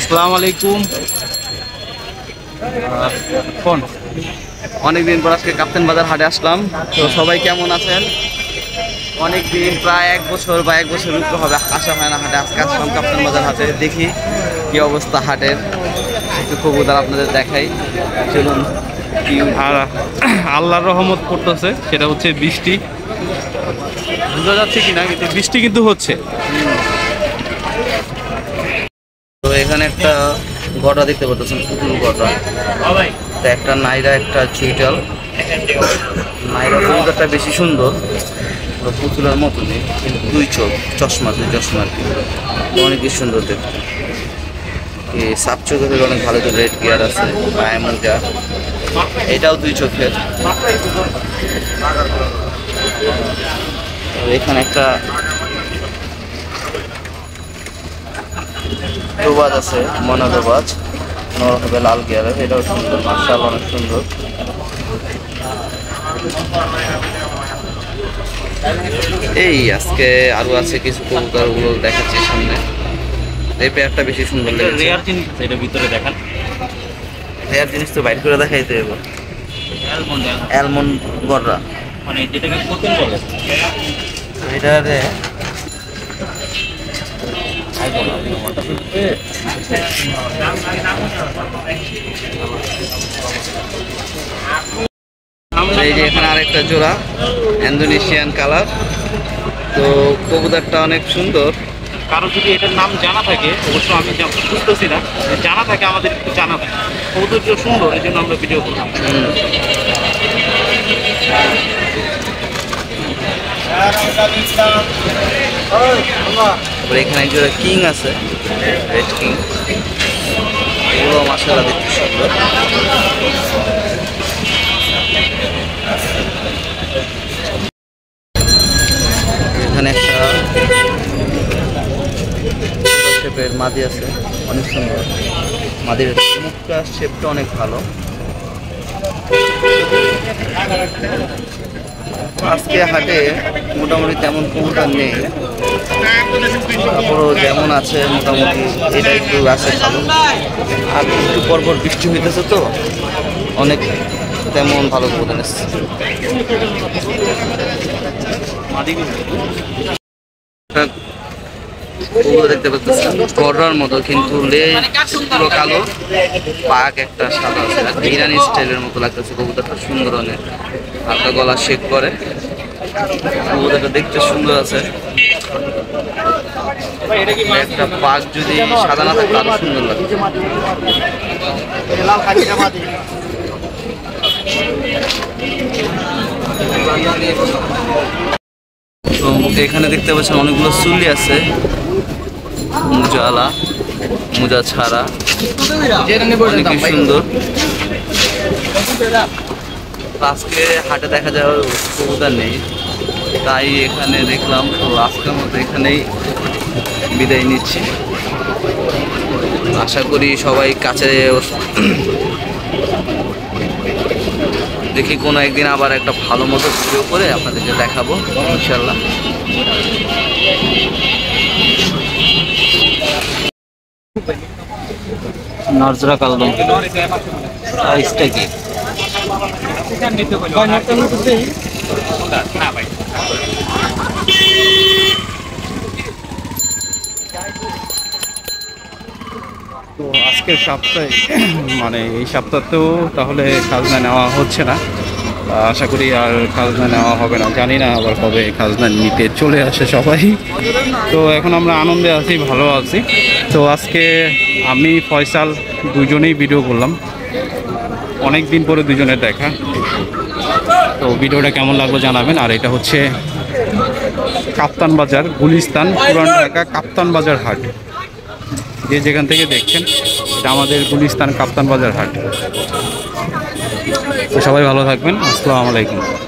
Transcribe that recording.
আসসালামু আলাইকুম। কোন অনেকদিন পর আজকে কাপ্তান বাজার হাটে আসলাম। তো সবাই কেমন আছেন? অনেকদিন প্রায় 1 বছর বা 1 বছর উপরে হবে আসা হয় না হাটে। আজকে আসলাম কাপ্তান বাজার হাটে, দেখি কি অবস্থা হাটের, একটু কবুতর আপনাদের দেখাই। চলুন। আর আল্লাহর রহমত করতেছে, সেটা হচ্ছে বৃষ্টি। বোঝা যাচ্ছে কিনা, কিন্তু বৃষ্টি কিন্তু হচ্ছে। তো এখানে একটা গড়া দেখতে পাচ্ছেন, পুতুল গড়া। তো একটা নাইরা, একটা চুইটাল। নাইরা কবুতরটা বেশি সুন্দর, পুতুলের মতনই, কিন্তু 2 চোখ, চশমা আর কি, অনেকই সুন্দর দেখতে। সাপ চোখের অনেক ভালো, তো রেড গিয়ার আছে, পায়ে মোজা। এটাও 2 চোখের। এখানে একটা দোবাজ আছে, মনা দোবাজ, নর হবে লাল গিয়ারের। এটাও সুন্দর, মাশাআল্লাহ অনেক সুন্দর। এই আজকে আরো আছে কিছু কবুতর, ওগুলো দেখাচ্ছি সামনে। এই পেয়ারটা বেশি সুন্দর লেগেছে। রেয়ার জিনিস এটা ভিতরে দেখান। রেয়ার জিনিস তো বাইর করে দেখাইতে হবে। অ্যালমন্ড গররা, মানে যেটাকে কোকেন বলে। এটারে এই যে এখানে আরেকটা জোড়া ইন্দোনেশিয়ান কালার। তো কবুতরটা অনেক সুন্দর। কারো যদি এটার নাম জানা থাকে, অবশ্য আমি বুঝতেছি না, জানা থাকে আমাদের একটু জানাবেন। কবুতরটা সুন্দর, এই জন্য আমরা ভিডিও করলাম। এখানে একজোড়া কিং আছে, রেড কিং। এগুলো মাশাআল্লাহ দেখতে সুন্দর। এখানে একটা শেপের মাদি আছে, অনেক সুন্দর। মাদির মুখটা শেপটা অনেক ভালো। আজকে হাটে মোটামুটি তেমন কবুতর নেই, তারপরও যেমন আছে মোটামুটি এটা একটু আছে ভালো। আর একটু পরপর বৃষ্টি হইতেছে, তো অনেক তেমন ভালো কবুতর এসছে। দেখতে পাচ্ছেন গড়ার মতো, কিন্তু পুরো কালো, পাক একটা সাদা আছে, ইরানি স্টাইলের মতো লাগতেছে। কবুতরটা সুন্দর, অনেক হালকা গলা শেক করে। কবুতরটা দেখতে সুন্দর আছে। একটা পাক যদি সাদা না থাকে আরো সুন্দর লাগে। তো এখানে দেখতে পাচ্ছেন অনেকগুলো চুলি আছে, মোজাওয়ালা, মোজা ছাড়া, অনেক সুন্দর। আজকে হাটে দেখা যায় কবুতর নেই, তাই এখানে দেখলাম। তো আজকের মতো এখানেই বিদায় নিচ্ছি। আশা করি সবাই কাছে, দেখি কোনো একদিন আবার একটা ভালো মতো ভিডিও করে আপনাদেরকে দেখাবো ইনশাল্লাহ। নজরা কালদম প্রাইসটা কি? তো আজকের সপ্তাহে, মানে এই সপ্তাহতেও তাহলে খাজনা নেওয়া হচ্ছে না। আশা করি আর খাজনা নেওয়া হবে না, জানি না আবার কবে খাজনা নিতে চলে আসে সবাই। তো এখন আমরা আনন্দে আছি, ভালো আছি। তো আজকে আমি ফয়সাল দুজনেই ভিডিও করলাম, অনেক দিন পরে দুজনের দেখা। তো ভিডিওটা কেমন লাগলো জানাবেন। আর এটা হচ্ছে কাপ্তান বাজার, গুলিস্তান, পুরান ঢাকা কাপ্তান বাজার হাট। যে যেখান থেকে দেখছেন, এটা আমাদের গুলিস্তান কাপ্তান বাজার হাট। তো সবাই ভালো থাকবেন। আসসালামু আলাইকুম।